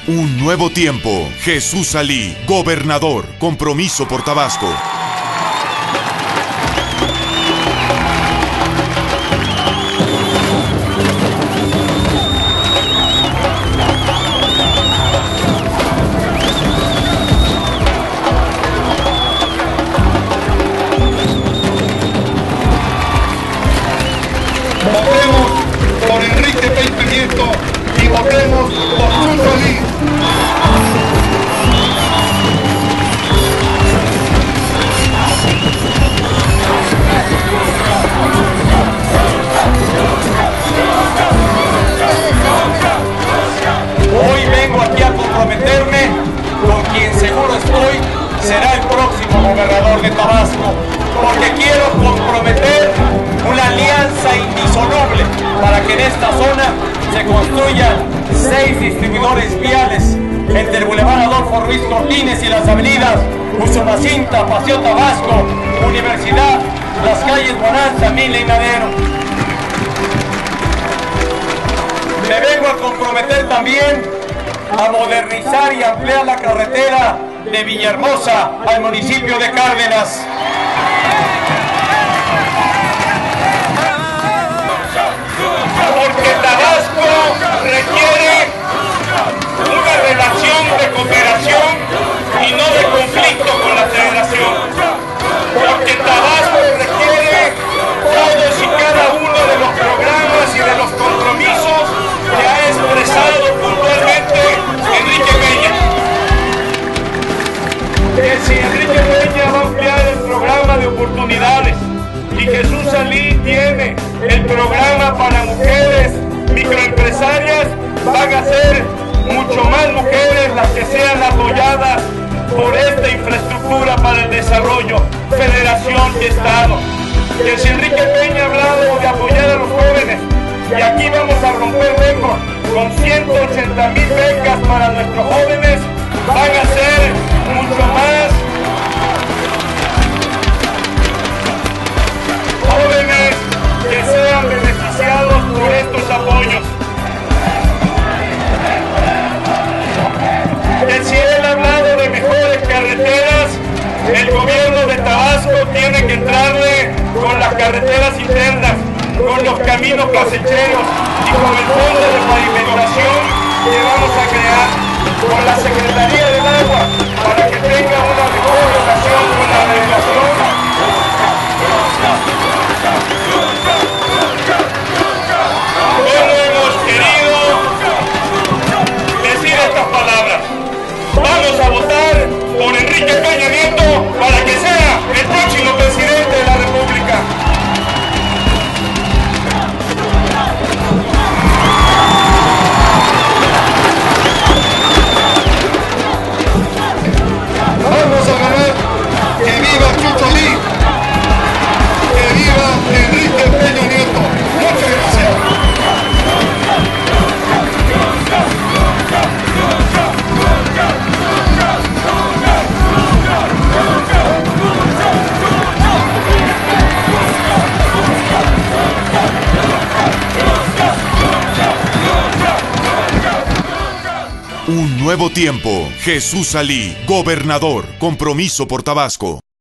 Un nuevo tiempo. Jesús Salí, gobernador. Compromiso por Tabasco. Votemos por Enrique Peña Nieto y votemos por Jesús Salí. Hoy vengo aquí a comprometerme con quien seguro estoy será el próximo gobernador de Tabasco, porque quiero comprometer una alianza indisoluble para que en esta zona se construyan 6 distribuidores viales entre el Boulevard Adolfo Ruiz Cortines y las avenidas Usumacinta, Paseo Tabasco, Universidad, las calles Bonanza, Mila y Madero. Me vengo a comprometer también a modernizar y ampliar la carretera de Villahermosa al municipio de Cárdenas. Porque Tabasco requiere una relación de cooperación y no de conflicto con la Federación. Porque Tabasco requiere todos y cada uno de los programas y de los compromisos que ha expresado puntualmente Enrique Peña. Que si Enrique Peña va a ampliar el programa de oportunidades y Jesús Salí tiene el programa para mujeres microempresarias, van a ser mucho más mujeres las que sean apoyadas por esta infraestructura para el desarrollo, Federación y Estado. Que si Enrique Peña ha hablado de apoyar a los jóvenes, y aquí vamos a romper récord con 180,000 becas para nuestros jóvenes, van a ser mucho más jóvenes que sean beneficiados por estos apoyos. Que si él ha hablado de mejores carreteras, el gobierno de Tabasco tiene que entrarle con las carreteras internas, con los caminos casecheros y con el fondo de pavimentación que vamos a crear, con la Secretaría del Agua, para que tenga una mejor relación con la regulación. Bueno, hemos querido decir estas palabras. Vamos a votar por Enrique Peña Nieto para que sea el próximo presidente de la República. Vamos a ganar. Que viva Jesús Salí. Que viva Enrique Peña Nieto. Muchas gracias. Un nuevo tiempo. Jesús Salí, gobernador. Compromiso por Tabasco.